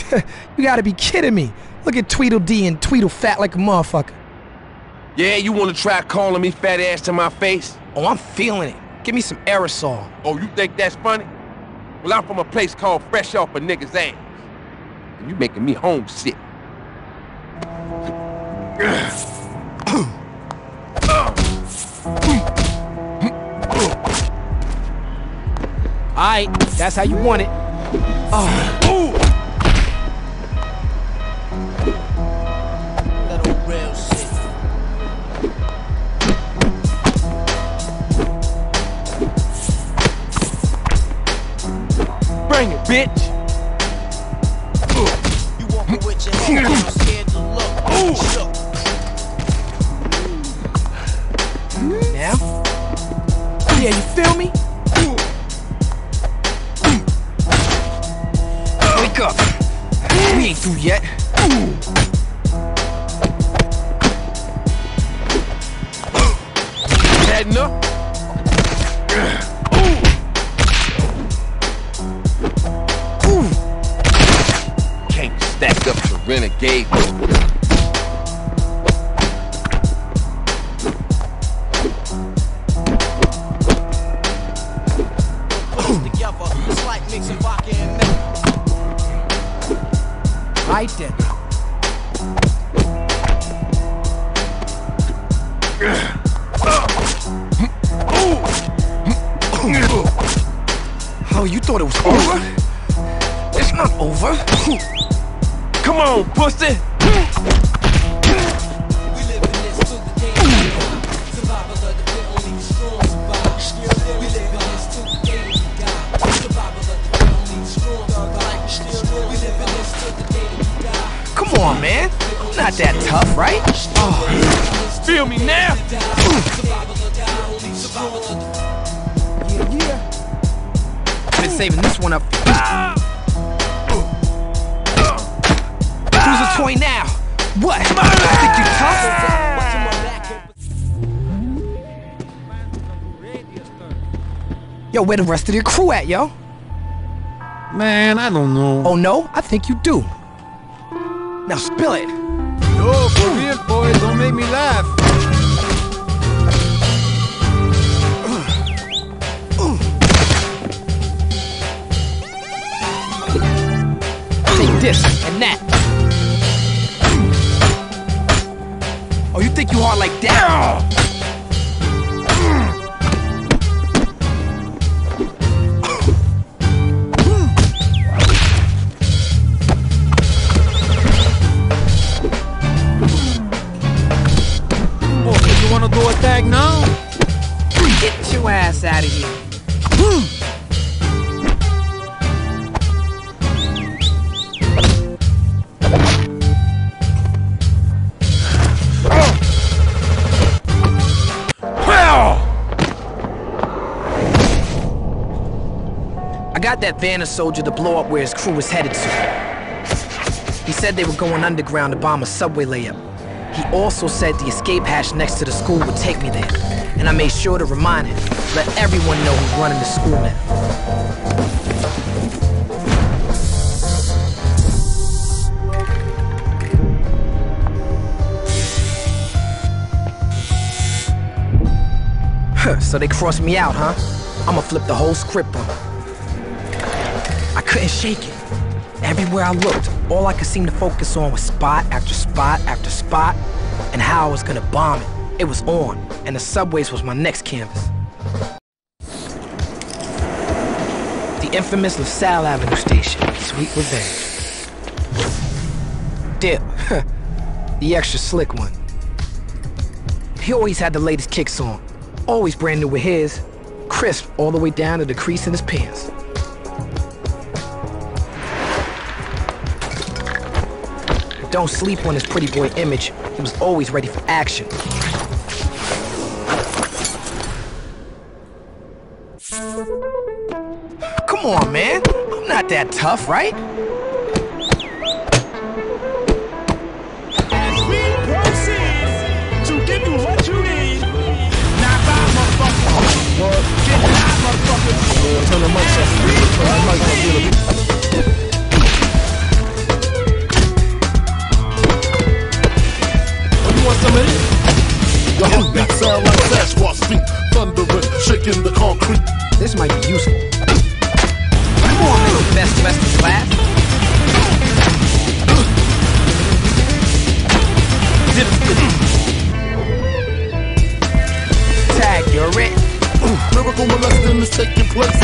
You gotta be kidding me. Look at Tweedledee and Tweedle fat like a motherfucker. Yeah, you wanna try calling me fat ass to my face? Oh, I'm feeling it. Give me some aerosol. Oh, you think that's funny? Well, I'm from a place called Fresh Off a Nigga's Ass. And you making me homesick. Alright, that's how you want it. Oh. Little real shit. Bring it, bitch! You walking with your head down, scared to look. Shook. Now? Yeah, you feel me? Wake up. We ain't through yet. Had enough? Can't stack up the renegade. Together, it's like mixing vodka and milk. Right then. Oh, you thought it was over? It's not over. Come on, pussy! We live in this till the day we die. Survival of the fit, only the strong survive. We live in this till the day we die. Survival of the fit, only the strong survive. We live in this till the day we die. Come on, man. I'm not that tough, right? Oh. Feel me now? Yeah. Been saving this one up. Who's a toy now? What? Think you tough? Yo, where the rest of your crew at, yo? Man, I don't know. Oh no? I think you do. Now spill it. No, for real, boys, don't make me laugh. Take this and that. Oh, you think you hard like that? You wanna go attack now? Get your ass out of here. I got that Vanna soldier to blow up where his crew was headed to. He said they were going underground to bomb a subway layup. He also said the escape hatch next to the school would take me there. And I made sure to remind him, let everyone know who's running the school now. So they crossed me out, huh? I'ma flip the whole script on them. I couldn't shake it. Everywhere I looked, all I could seem to focus on was spot after spot after spot, and how I was gonna bomb it. It was on, and the subways was my next canvas. The infamous LaSalle Avenue station, sweet revenge. Dip, the extra slick one. He always had the latest kicks on, always brand new with his, crisp all the way down to the crease in his pants. Don't sleep on his pretty boy image. He was always ready for action. Come on, man. I'm not that tough, right? As we proceed to give you what you need. Now, bye, motherfucker. Get live, motherfucker. Turn the mics up. This might be useful. You won't make the best dressed in class. Tag, you're it. Lyrical molesting is taking place.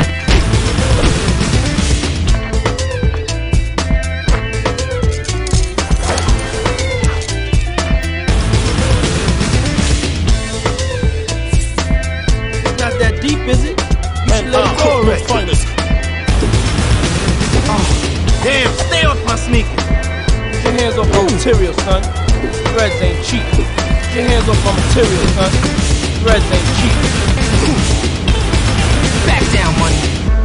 It's not that deep, is it? You should let it go already. Finest. Damn, stay off my sneakers. Get your hands off my material, son. Threads ain't cheap. Get your hands off my material, son. Threads ain't cheap. Back down, money.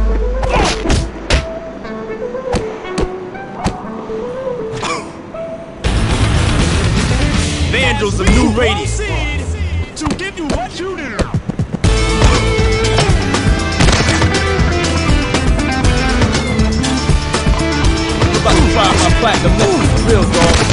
Vandals of New Radius. Proceed to give you what you need. I'm about to try my platinum necklace for real, dog.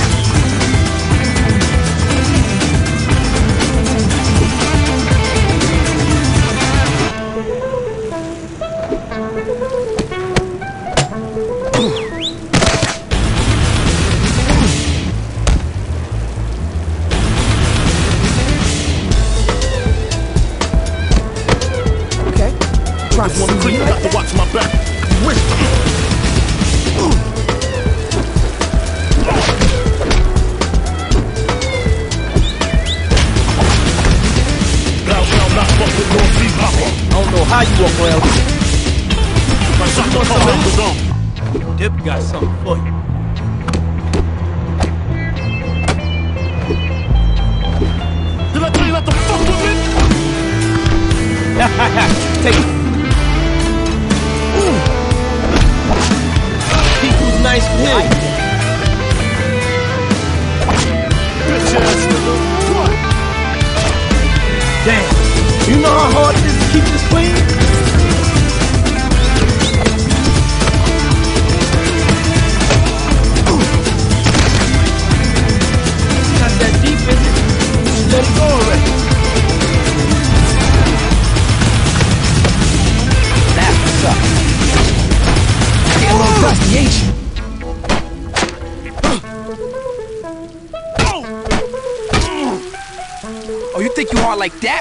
Trying to One see creep, you I got to watch my back. Wish. Now, not fuck with North Sea Papa. I don't know how you walk around. I shot the car out the dome. Dip got something for you. Did I tell you not to fuck with me? Take it. People's nice pig. Bitch ass nigga. What? Damn. You know how hard it is to keep this clean? Not that deep, is it? You should let it go already. That's what's up. Get a little dusty, ain't you? Oh, you think you hard like that?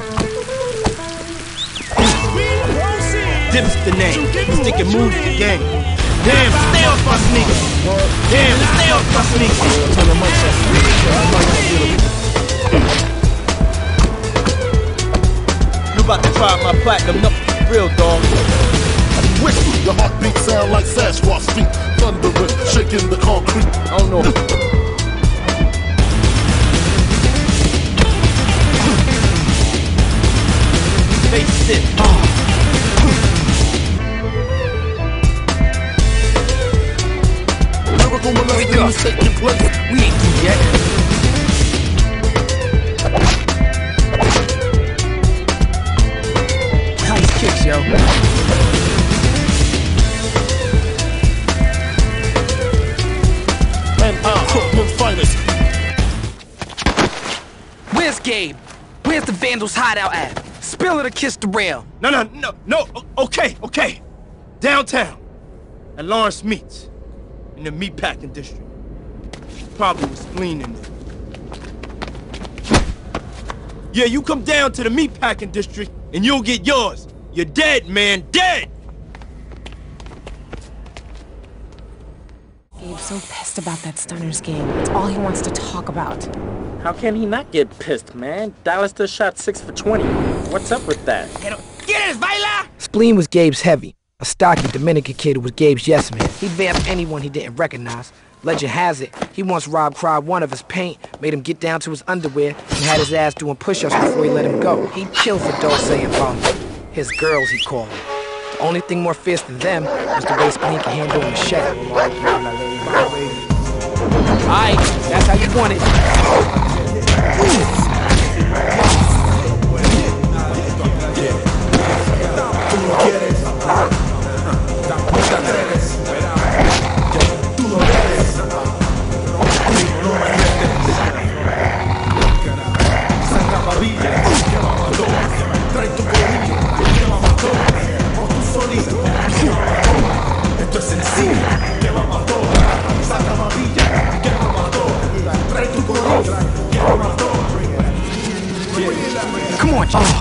Dip's the name. Sticking moves the game. Damn, stay off my sneakers. Damn, stay off my sneakers. You about to try my platinum knuckles for real, dog. Whiskey, your heartbeat sound like Sasquatch feet. Thundering, shaking the concrete. I don't know. Face it. Lyrical molesting is taking place. We ain't through yet. Nice kicks, yo. And Brooklyn's finest. Where's Gabe? Where's the Vandals' hideout at? Spill it or kiss the rail. No. Okay. Downtown. At Lawrence Meats. In the meatpacking district. Probably with spleen in there. Yeah, you come down to the meatpacking district and you'll get yours. You're dead, man, dead! Gabe's so pissed about that Stunners game. It's all he wants to talk about. How can he not get pissed, man? Dallas just shot 6 for 20. What's up with that? Get it, Baila! Spleen was Gabe's heavy, a stocky Dominican kid who was Gabe's yes man. He'd vamp anyone he didn't recognize. Legend has it, he once robbed Cry one of his paint, made him get down to his underwear, and had his ass doing push-ups before he let him go. He'd kill for Dulce and Bomba. His girls, he called them. The only thing more fierce than them was the way Spleen could handle a machete. Alright, that's how you want it. Come on, Jack.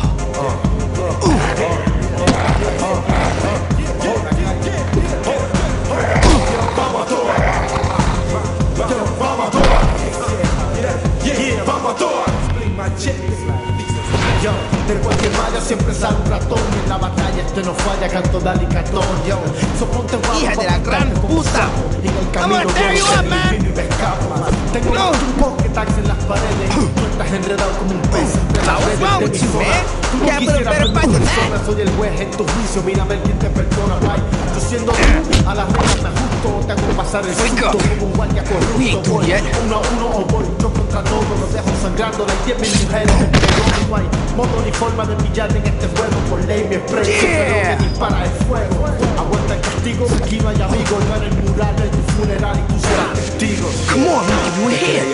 Yo, de cualquier malla siempre sale un ratón y en la batalla este no falla, canto dale catón. Yo, soponte guapo, Hija de la gran puta. Y en el camino yo sé y me escapo. Tengo un truco que taxi en las paredes. Tú estás enredado como un pez entre las redes de mi zona. Tú no quisieras ver mi persona, soy el juez en tu juicio. Mira a ver quién te perdona, bye. Yo siendo tú, a las reglas me ajusto. Te hago pasar el susto como un guardia corrupto. Voy 1 a 1 o voy yo contra todo. Los dejo sangrando, las 10.000 mujeres. No hay modo ni forma de pillar en este juego. Por ley mi spray siempre lo que dispara es fuego. Aguanta el castigo, aquí no hay amigos. No en el mural de tu funeral y tú serás testigo. Come on, man, give you a hand.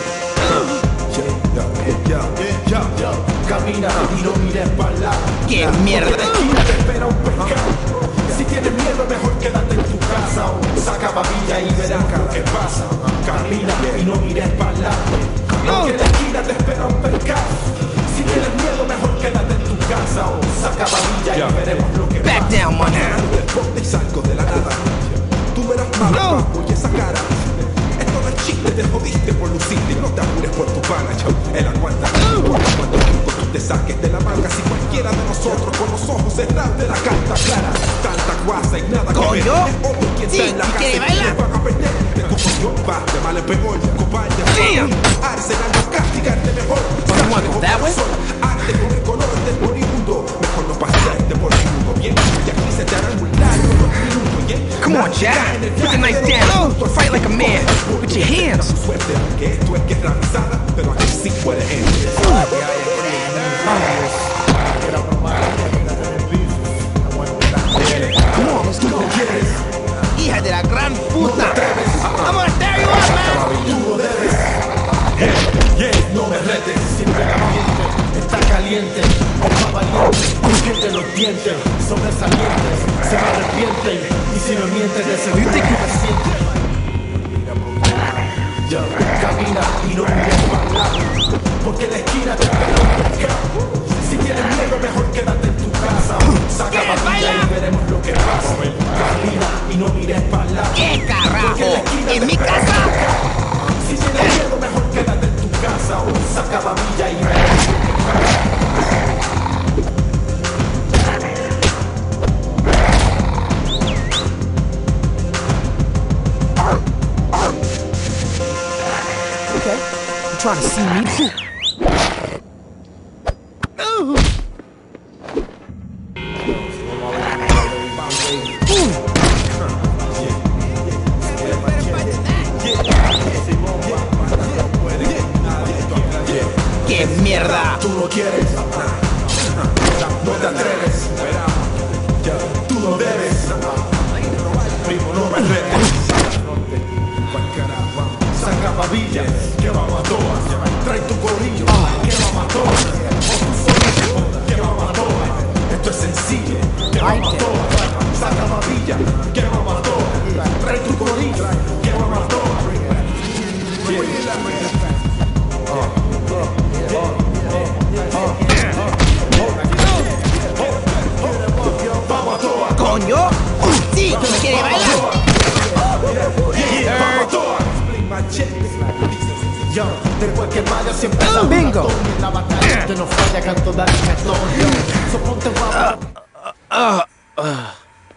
Camina y no mires para el lado. ¡Qué mierda! Porque en la esquina te espera un pescado. Si tienes miedo, mejor quédate en tu casa o saca babilla y verás lo que pasa. Camina y no mires para el lado. Porque en la esquina te espera un pescado. Si tienes miedo, mejor quédate en tu casa o saca babilla y veremos lo que pasa. Back down, man. Y salgo de la nada. Tú verás más y esa cara. Esto no es chiste, te jodiste por lucirte y no te apures por tu pana, yo. Él aguanta. Cuando tú te saques de la manga, si cualquiera de nosotros con los ojos cerrados de la carta clara. Tanta guasa y nada que ver. Es otro quien está en la casa y te van a perder. De tu posición vas de mal en peor. Compañía, Arsenal no castigarte mejor. Arte con el color del moribundo. Mejor no pasearte por el mundo, bien. Y aquí se te harán un largo minuto, bien. Come on, Jack. Put the knife down. Fight like a man. With your hands. Suerte, que esto es guerra avanzada, pero aquí sí puede entrar. Come on, let's do this. Hija de la gran puta. I'm gonna tear you up, man. Tú lo debes. No me retes, siempre el ambiente está caliente. Opa valiente, siente los dientes, sobresalientes, se me arrepienten. Y si me mientes de seguro que me sientes. Ya, camina y no mires para el lado, porque la esquina te espera un pescado. Si tienes miedo, mejor quédate en tu casa. Saca babilla y veremos lo que pasa. Camina y no mires para el lado. ¿Qué carajo? ¿En mi casa? Si tienes miedo, mejor quédate en tu casa o saca babilla y veremos lo que pasa. Okay, you trying to see me? ¡Qué mierda! Tú no quieres, no te atreves, tú no debes, primo, no me retes. Saca babilla, que vamos a todas, trae tu corillo, que vamos a todas, o tu solito, que vamos a todas. Esto es sencillo, que vamos a todas, saca babilla, que vamos a todas, trae tu corillo, que vamos a todas. ¡Coño! ¡Sí! ¿Quiere bailar? Yo, de cualquier malla siempre sale un Bingo. ratón y en la batalla este no falla, canto dale catón. Yo, soponte guapo.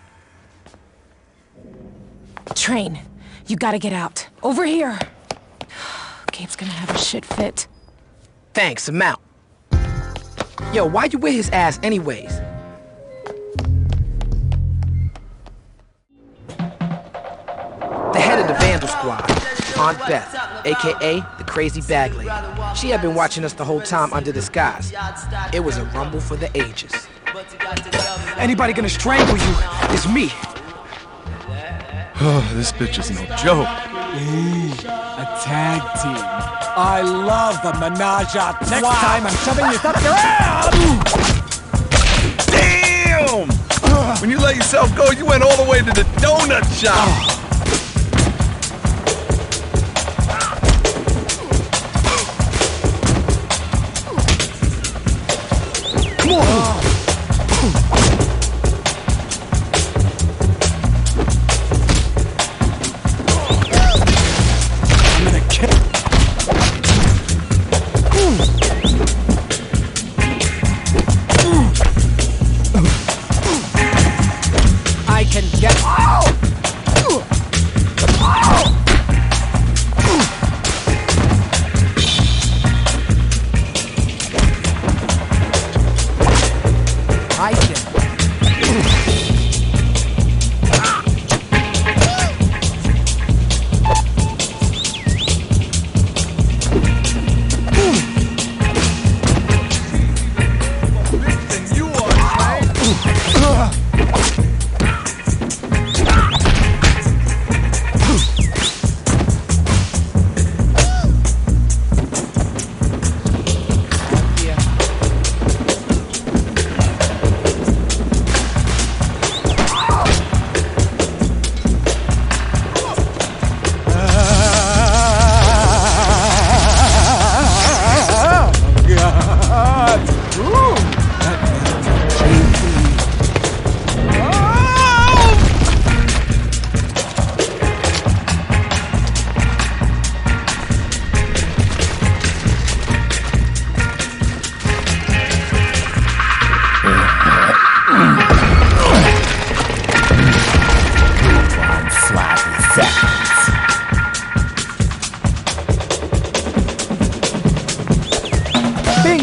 Train, you gotta get out. Over here. Gabe's gonna have a shit fit. Thanks, I'm out. Yo, why you with his ass anyways? The head of the Vandal Squad, Aunt Beth, a.k.a. the Crazy Bag Lady. She had been watching us the whole time under disguise. It was a rumble for the ages. Anybody gonna strangle you, it's me. Oh, this bitch is no joke. A tag team. I love the menage a trois. Next time I'm shoving you up your ass! Damn! When you let yourself go, you went all the way to the donut shop.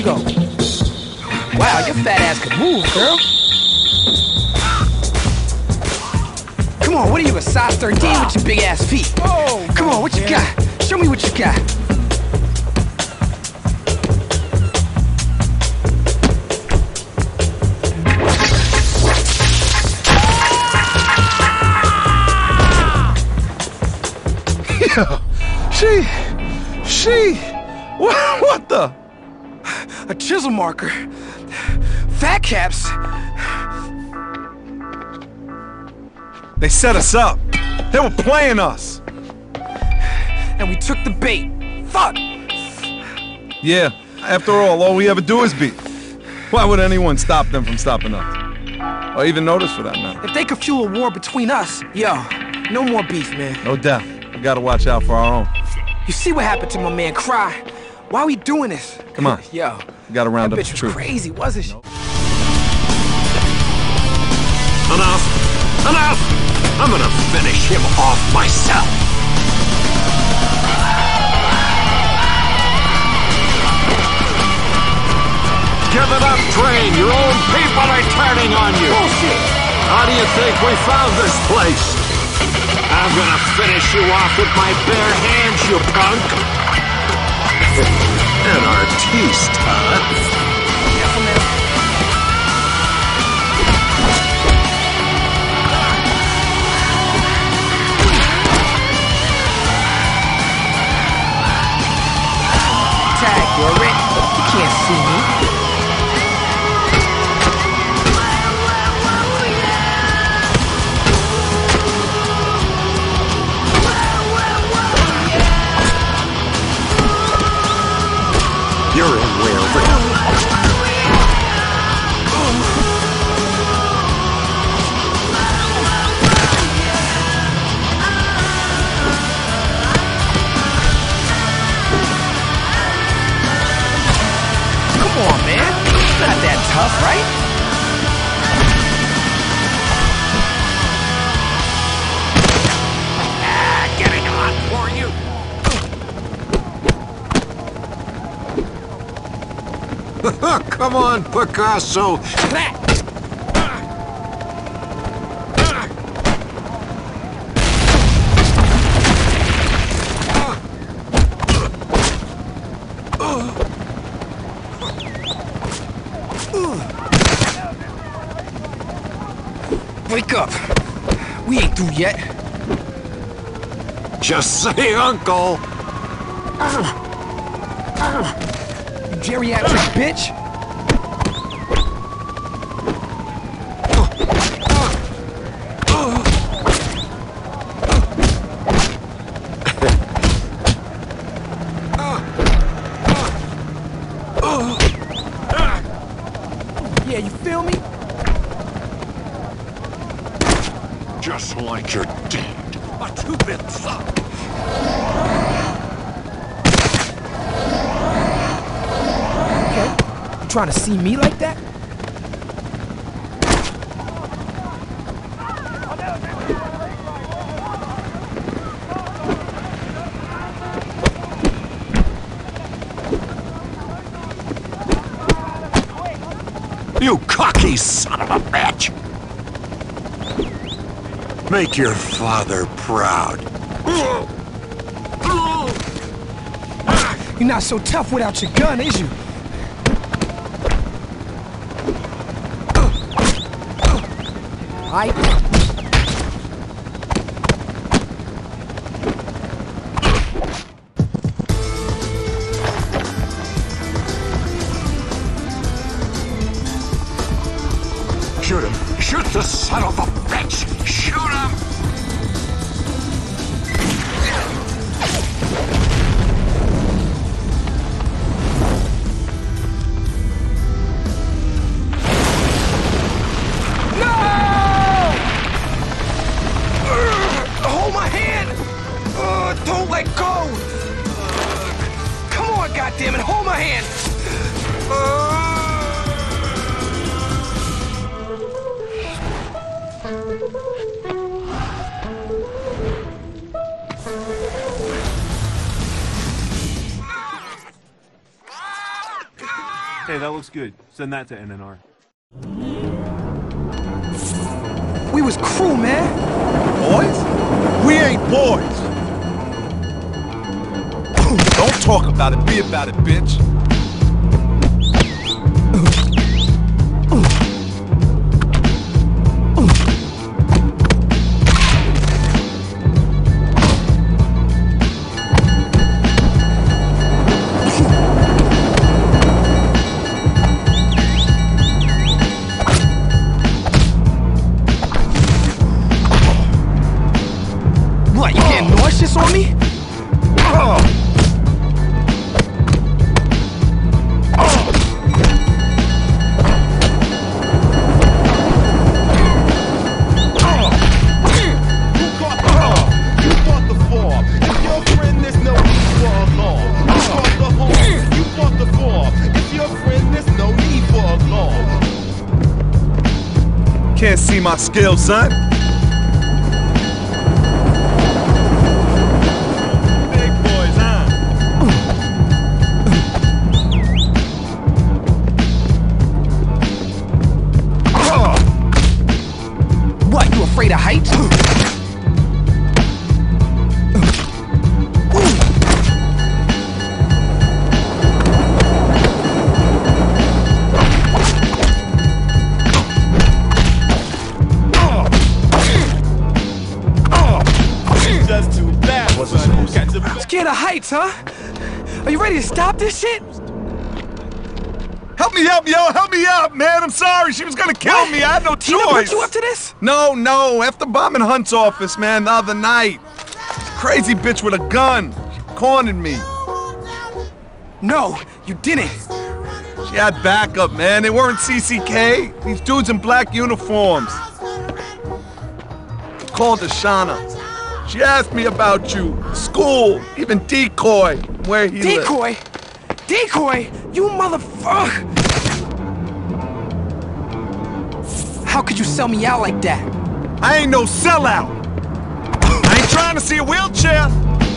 go. Wow, your fat ass can move, girl. Come on, what are you, a size 13 with your big ass feet? Oh, come on, what you got? Show me what you got. What the? A chisel marker. Fat caps. They set us up. They were playing us. And we took the bait. Fuck! Yeah, after all we ever do is beat. Why would anyone stop them from stopping us? Or even notice for that matter. If they could fuel a war between us, yo, no more beef, man. No doubt. We gotta watch out for our own. You see what happened to my man Cry? Why are we doing this? Come on. Yo. We gotta round up that the bitch was troops. crazy, wasn't she? Enough! Enough! I'm gonna finish him off myself! Give it up, Train! Your own people are turning on you! Bullshit! How do you think we found this place? I'm gonna finish you off with my bare hands, you punk! An artiste, huh? Tag, you're it. You can't see me. You're in where? Come on, man. It's not that tough, right? Getting hot for you. Come on, Picasso. Wake up. We ain't through yet. Just say uncle. You geriatric bitch. Yeah, you feel me? Just like your dad. A two-bit thug. Okay. You trying to see me like that? You cocky son of a bitch! Make your father proud. You're not so tough without your gun, is you? Aight. Shoot him! Shoot the son of a bitch! Shoot him! Hold my hand! Don't let go! Come on, goddammit, hold my hand! Hey, that looks good. Send that to NNR. We was crew, man. Boys? We ain't boys. Don't talk about it, be about it, bitch. What, you getting nauseous on me? Can't see my skills, son. Big boys, huh? What, you afraid of heights? Scared of heights, huh? Are you ready to stop this shit? Help me up, yo! Help me up, man! I'm sorry, she was gonna kill me. I had no choice. Tina put you up to this? No. After bombing Hunt's office, man, the other night. Crazy bitch with a gun. She cornered me. No, you didn't. She had backup, man. They weren't CCK. These dudes in black uniforms. I called Ashana. She asked me about you, school, even Decoy, where he lived. Decoy? Decoy? You motherfucker! How could you sell me out like that? I ain't no sellout. I ain't trying to see a wheelchair.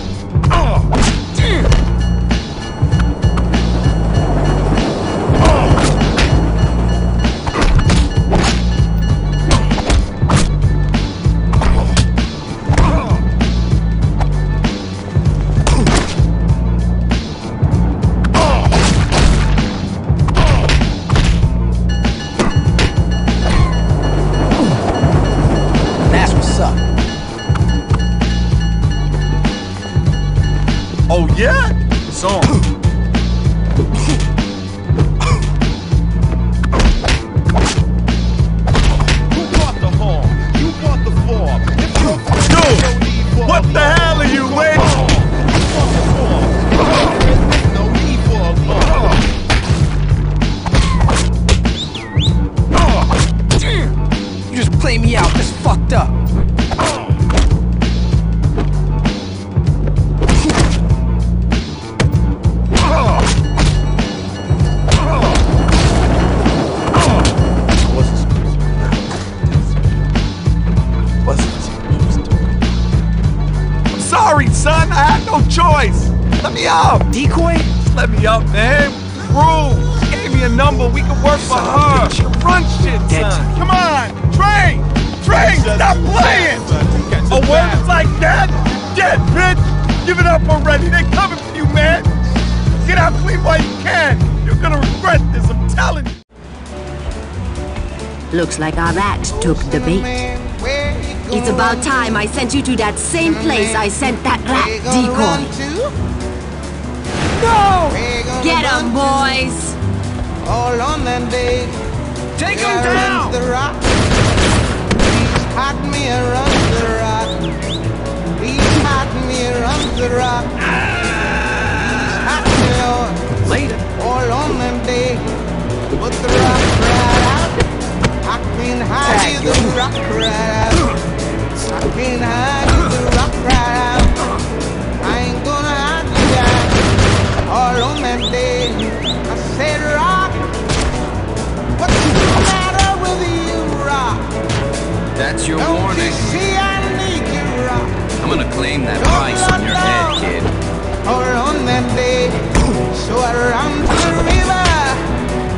Oh yeah? It's on. Who bought the horn? You bought the form. Dude, what the hell are you waiting for? No need for You just play me out. That's fucked up. Sorry, son, I had no choice. Let me up. Decoy? Just let me up, man. Rue, she gave me a number. We can work for her. Run shit, son. Come on, Train, stop playing. A word like that? Dead, bitch. Give it up already. They're coming for you, man. Get out clean while you can. You're gonna regret this, I'm telling you. Looks like our rat took the bait. It's about time I sent you to that same place I sent that rat, Decoy. No! Get 'em, boys! All on that day. Take 'em down! The rock. Please hide me around the rock. Please hide me around the rock. Please hide me, Lord. Later. All on that day. But the rock right out. I can't hide you, the rock right out. I can't hide you, the rock right out. I ain't gonna hide you down. All on that day, I said, rock. What's the matter with you, rock? That's your Don't warning. you see I need you, rock? I'm gonna claim that price on your head, kid. All on that day, so I ran to the river.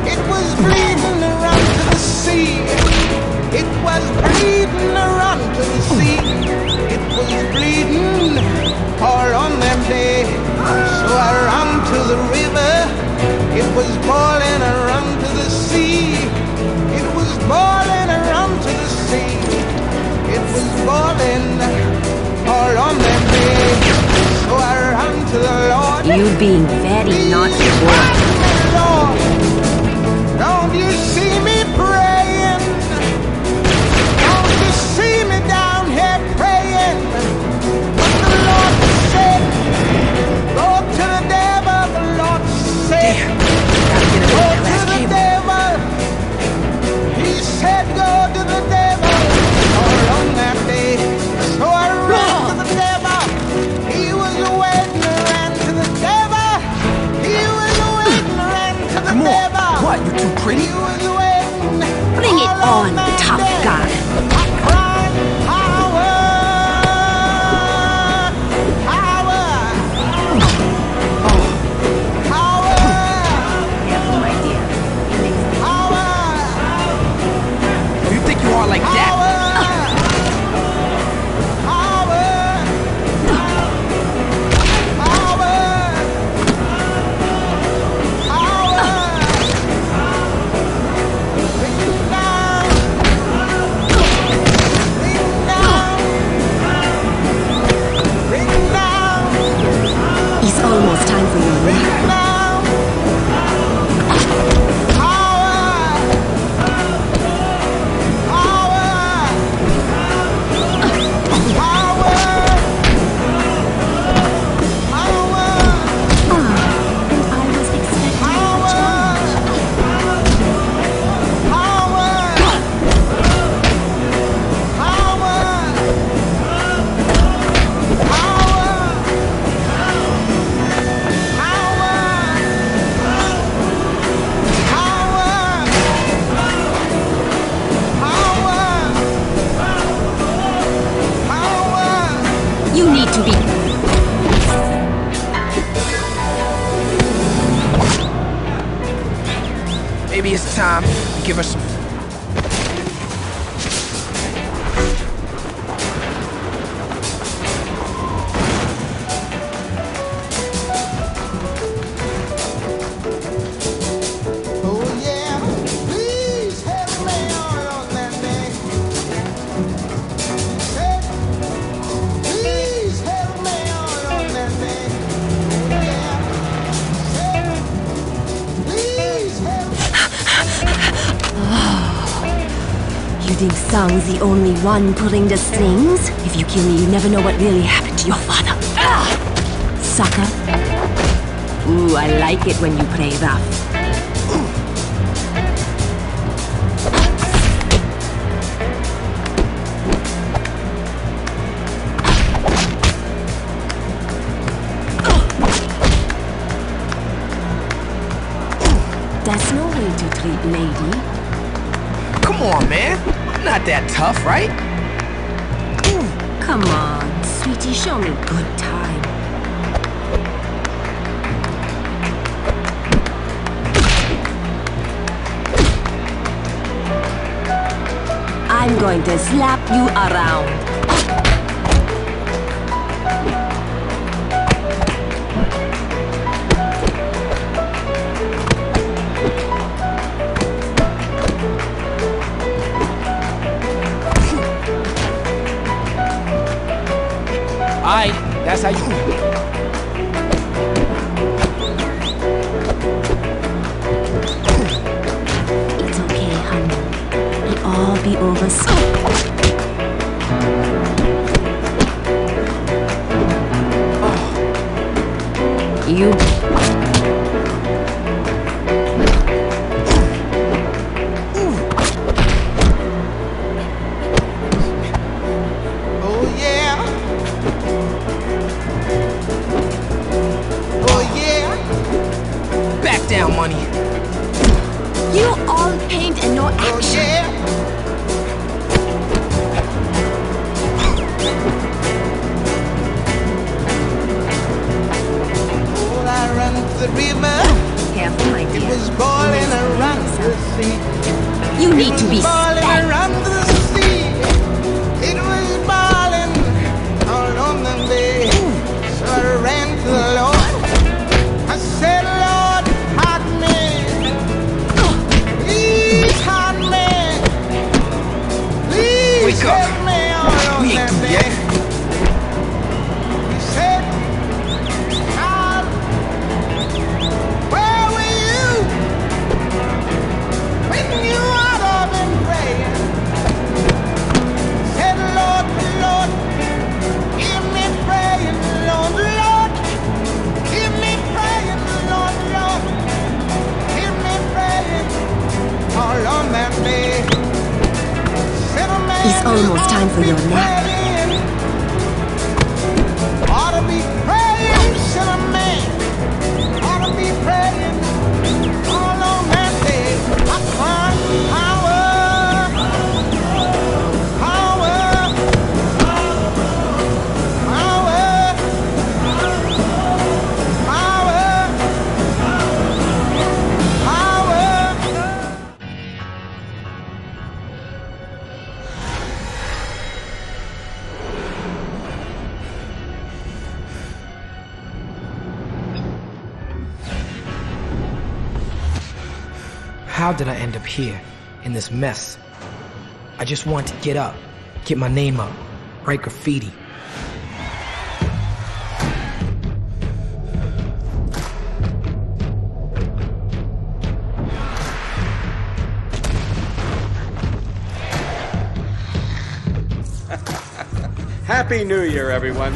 all on that day. So I ran to the river. It was boiling, I ran to the sea. It was boiling, I ran to the sea. It was boiling, all on that day. So I ran to the Lord. You being very naughty, boy. Lord, don't you see me praying? Don't you see me down here praying? But the Lord said, go to the devil. The Lord said, go to the devil. He said, go to the devil. All on that day, so I ran to the devil. He was waiting, ran to the devil. He was waiting, ran to the devil. What, you too pretty? He was waiting. Bring it on, tough guy. You think you are like that? It's almost time for your nap. You need to be... Maybe it's time to give her some... You think Sang's the only one pulling the strings? If you kill me, you never know what really happened to your father. Sucker. Ooh, I like it when you play rough. That's no way to treat lady. Come on, man. I'm not that tough, right? Come on, sweetie, show me good time. I'm going to slap you around. Alright, that's how you do it. It's okay, honey. It'll all be over soon. You... Down, money. You all paint and no action. Well, I ran to the river. Careful, my dear. It was boiling around the sea. You need to be boiling around the sea. It was boiling all on the bay. for your nap. Ought to be praying, sinner man. Ought to be praying all on that day. I find power, power, How did I end up here, in this mess? I just want to get up, get my name up, write graffiti. Happy New Year, everyone.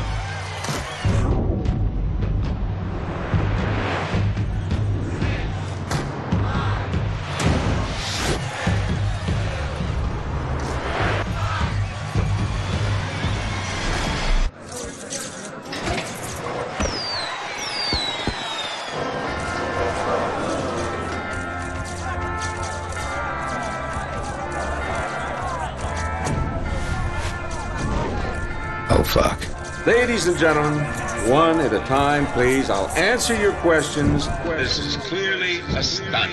Oh, fuck. Ladies and gentlemen, one at a time, please. I'll answer your questions. This is clearly a stunt.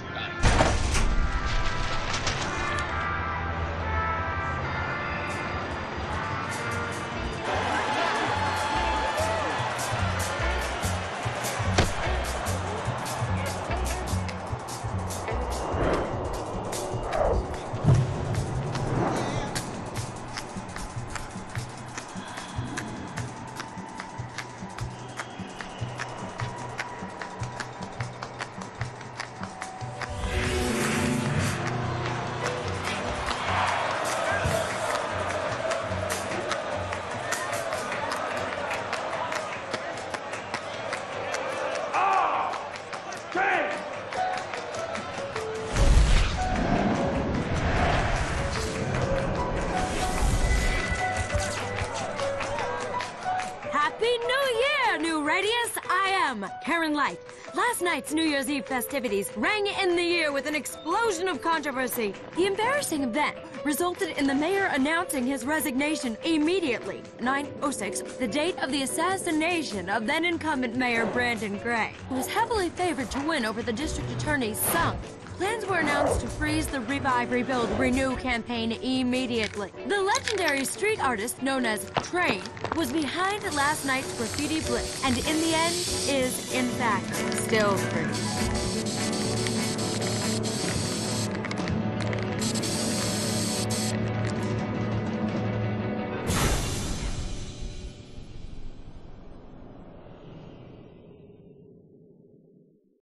Happy New Year, New Radius! I am Karen Light. Last night's New Year's Eve festivities rang in the year with an explosion of controversy. The embarrassing event resulted in the mayor announcing his resignation immediately. 9/06, the date of the assassination of then-incumbent Mayor Brandon Gray, who was heavily favored to win over the district attorney's son. Plans were announced to freeze the Revive, Rebuild, Renew campaign immediately. The legendary street artist known as Train was behind last night's graffiti blitz, and in the end is, in fact, still free.